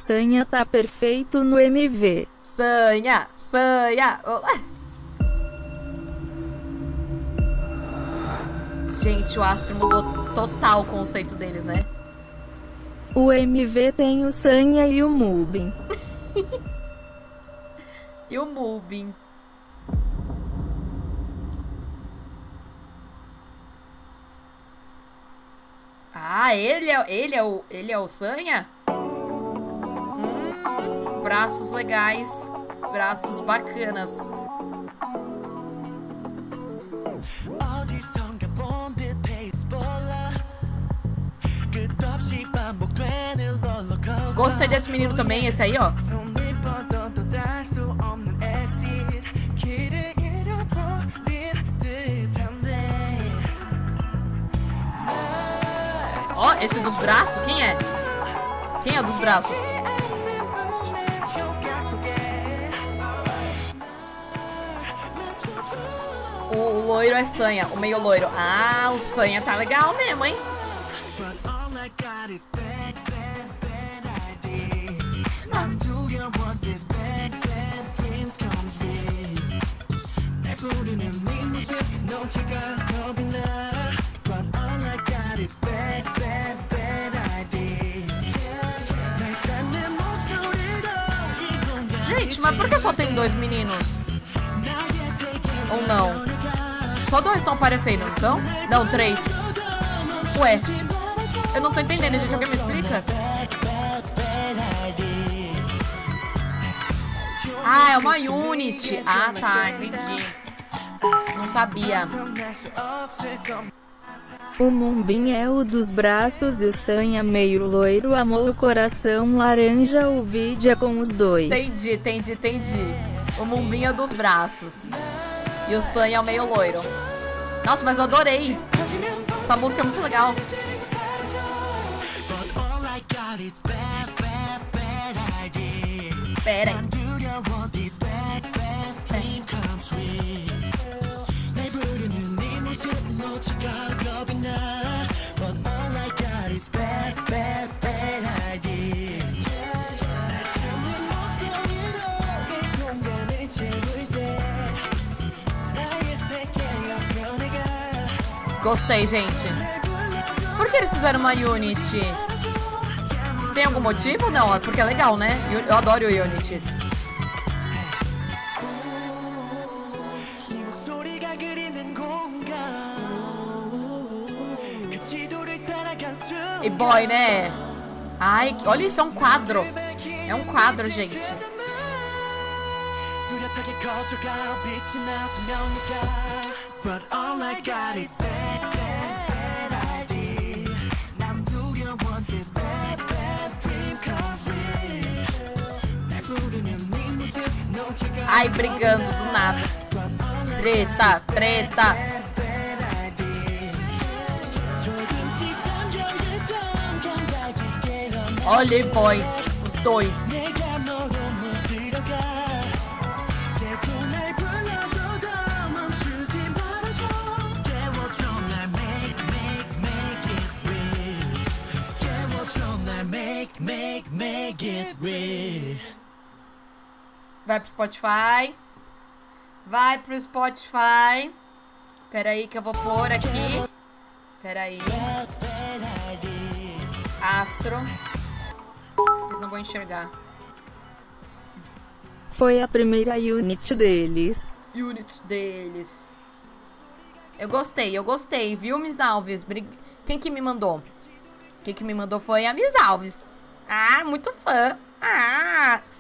Sanha tá perfeito no MV. Sanha, Sanha. Gente, o Astro mudou total o conceito deles, né? O MV tem o Sanha e o Mubin. E o Mubin. Ah, ele é o Sanha? Braços legais. Braços bacanas. Gostei desse menino também, esse aí, ó. Ó, esse dos braços, quem é? Quem é o dos braços? O loiro é Sanha, o meio loiro. Ah, o Sanha tá legal mesmo, hein? Gente, mas por que só tem 2 meninos? Ou não? Só 2 estão aparecendo, não estão? Não, 3. Ué, eu não tô entendendo, gente. Alguém me explica? Ah, é uma unit. Ah, tá, entendi. Não sabia. O Mubin é o dos braços e o Sanha meio loiro amou o coração laranja. O vídeo é com os dois. Entendi. O Mubin é dos braços. E o Sanha é o meio loiro. Nossa, mas eu adorei. Essa música é muito legal. Pera aí. Gostei, gente. Por que eles fizeram uma Unity? Tem algum motivo? Não, é porque é legal, né? Eu adoro Unities. E boy, né? Ai, olha isso, é um quadro. É um quadro, gente. Ai, brigando do nada. Treta. Olha aí, boy. Os dois. Vai pro Spotify. Vai pro Spotify. Pera aí que eu vou pôr aqui. Pera aí. Astro. Vocês não vão enxergar. Foi a primeira unit deles. Eu gostei, viu, Miss Alves? Quem que me mandou? Quem que me mandou foi a Miss Alves. Ah, muito fã. Ah,